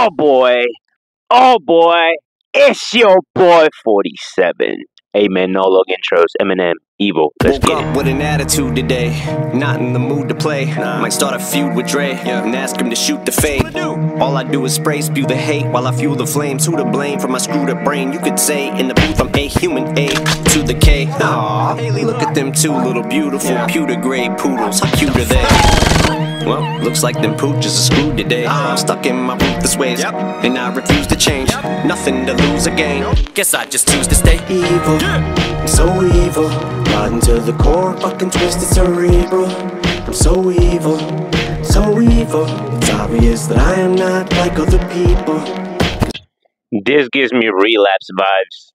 Oh boy, it's your boy 47. Hey man, no long intros. Eminem, evil. Let's Woke get up it. with an attitude today, not in the mood to play. Might start a feud with Dre and ask him to shoot the fade. All I do is spray, spew the hate while I fuel the flames. Who to blame for my screwed up brain? You could say in the booth I'm a human A to the K. Aww, look at them two little beautiful pewter gray poodles. How cute are they? Well, looks like them pooches are screwed today. I'm stuck in my ruthless ways, and I refuse to change. Nothing to lose again. Guess I just choose to stay evil. I'm so evil, rotten to the core, fucking twisted cerebral. I'm so evil, so evil. It's obvious that I am not like other people. This gives me relapse vibes.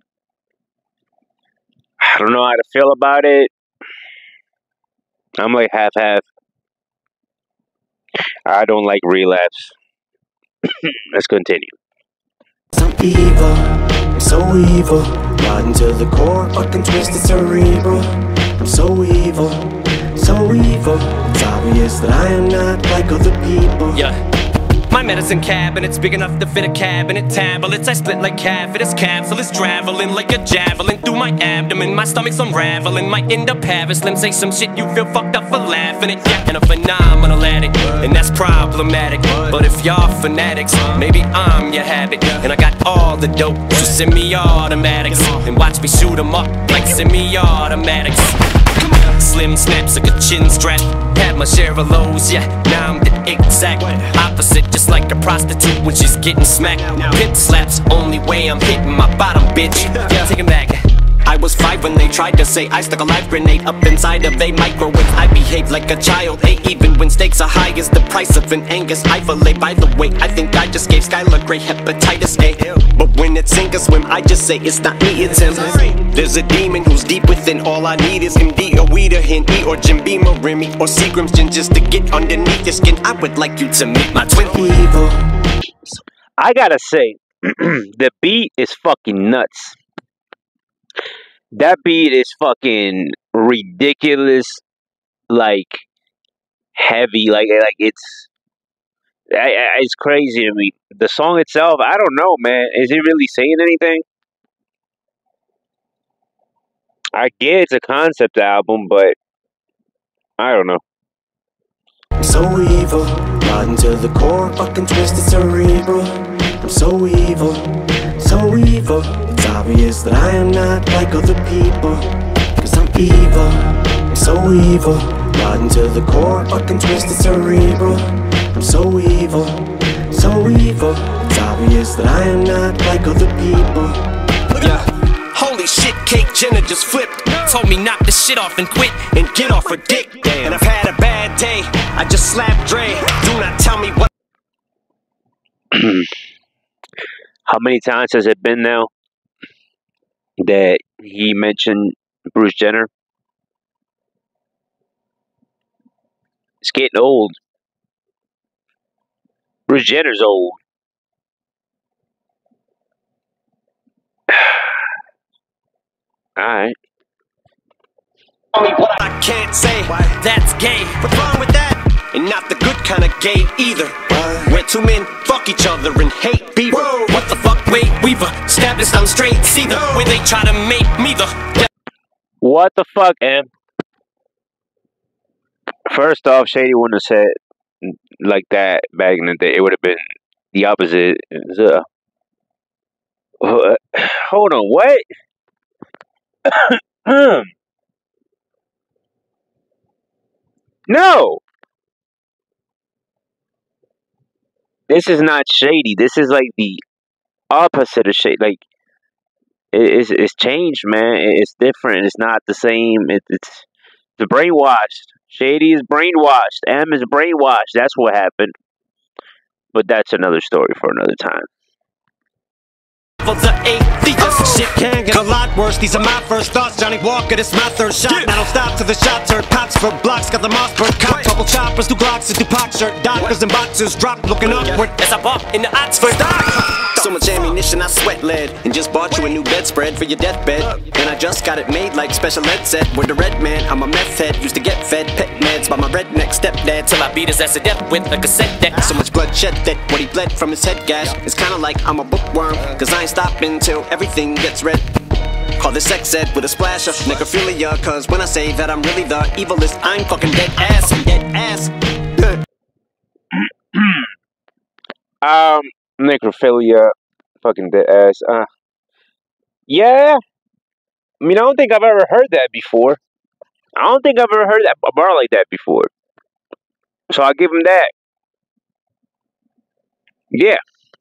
I don't know how to feel about it. I'm like half-half. I don't like relapse. Let's continue. I'm evil, I'm so evil, rotten to the core, fucking twisted cerebral. I'm so evil, so evil. It's obvious that I am not like other people. Yeah. My medicine cabinet's big enough to fit a cabinet tablets. I split like cavities, capsules traveling like a javelin through my abdomen. My stomach's unraveling, might end up having slim. Say some shit you feel fucked up for laughing at. Yeah, and a phenomenal addict, and that's problematic. But if y'all fanatics, maybe I'm your habit. And I got all the dope, so semi-automatics, and watch me shoot 'em up like semi-automatics. Slim snaps like a chin strap. Had my share of lows, yeah. Now I'm the exact opposite, just like a prostitute when she's getting smacked. Pimp slaps, only way I'm hitting my bottom, bitch. Yeah, take 'em back. I was 5 when they tried to say I stuck a live grenade up inside of a microwave. I behaved like a child, hey, even when stakes are high as the price of an Angus eye fillet. By the way, I think I just gave Skylar Grey hepatitis A. But when it's sink or swim, I just say it's not me, it's him. There's a demon who's deep within, all I need is MD or weed or Henny or Jim Beam or Remy or Seagram's gin just to get underneath your skin. I would like you to meet my twin evil. I gotta say, the beat is fucking nuts. That beat is fucking ridiculous, like heavy, like it's crazy to me. The song itself, I don't know, man. Is it really saying anything? I get it's a concept album, but I don't know. I'm so evil, rotten to the core, fucking twisted cerebral. I'm so evil, so evil. It's obvious that I am not like other people. Cause I'm evil, I'm so evil, rotten to the core, fucking twisted cerebral. I'm so evil, so evil. It's obvious that I am not like other people. Yeah. Holy shit, Cake Jenner just flipped. Told me knock the shit off and quit and get off her dick. Damn. And I've had a bad day, I just slapped Dre. Do not tell me what. How many times has it been now that he mentioned Bruce Jenner? It's getting old. Bruce Jenner's old. Alright. Tell me what I can't say, that's gay. What's wrong with that? And not the good kind of gay either. Where two men fuck each other and hate beaver. What the fuck, wait, Weaver? Established I'm straight, see the way they try to make me the. What the fuck, Em? First off, Shady wouldn't have said like that back in the day. It would have been the opposite. Hold on, what? No! This is not shady. This is like the opposite of shady. Like, it's changed, man. It's different. It's not the same. It's brainwashed. Shady is brainwashed. M is brainwashed. That's what happened. But that's another story for another time. The atheist shit can get a lot worse. These are my first thoughts. Johnny Walker, this my third shot. I don't stop till the shots heard. Pops for blocks, got the Mossberg cop. Couple choppers, 2 Glocks, a Tupac shirt. Doctors and boxers drop, looking upward as I walk in the Oxford. So much ammunition I sweat lead, and just bought you a new bedspread for your deathbed. And I just got it made like special ed set. With the red man, I'm a meth head. Used to get fed pet meds by my redneck stepdad till I beat his ass to death with a cassette deck. So much blood shed that what he bled from his head gash. It's kinda like I'm a bookworm, cause I ain't stopping till everything gets read. Call this sex ed with a splash of necrophilia, cause when I say that I'm really the evilest, I'm fucking dead ass. I'm dead ass. Necrophilia, fucking dead ass. Yeah. I mean, I don't think I've ever heard that before. I don't think I've ever heard that a bar like that before. So I'll give him that. Yeah.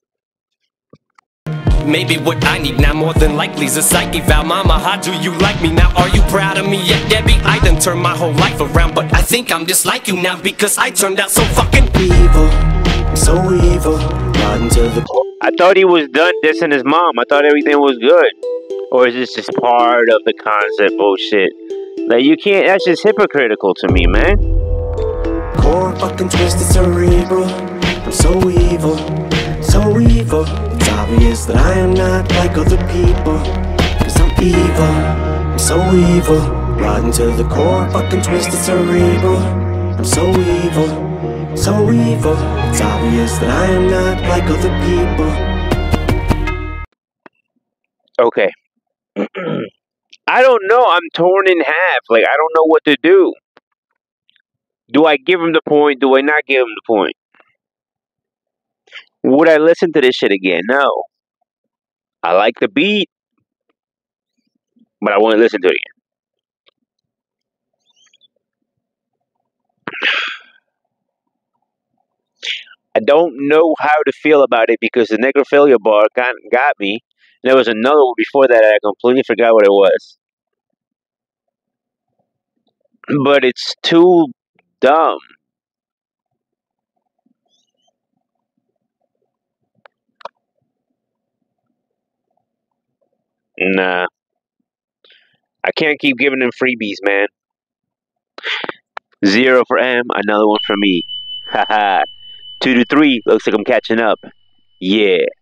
Maybe what I need now more than likely is a psyche vow. Mama, how do you like me now? Are you proud of me yet, Debbie? I done turned my whole life around, but I think I'm just like you now because I turned out so fucking evil. So evil, rotten to the core. I thought he was done dissing his mom. I thought everything was good. Or is this just part of the concept bullshit? Like, you can't, that's just hypocritical to me, man. Core fucking twisted cerebral. I'm so evil, so evil. It's obvious that I am not like other people, cause I'm evil, I'm so evil. Rotten to the core, fucking twisted cerebral. I'm so evil, so evil. It's obvious that I am not like other people. Okay. I don't know. I'm torn in half. Like, I don't know what to do. Do I give him the point? Do I not give him the point? Would I listen to this shit again? No. I like the beat, but I won't listen to it again. I don't know how to feel about it because the necrophilia bar got me. There was another one before that I completely forgot what it was. But it's too dumb. Nah. I can't keep giving them freebies, man. 0 for M, another one for me. Haha. 2 to 3, looks like I'm catching up. Yeah.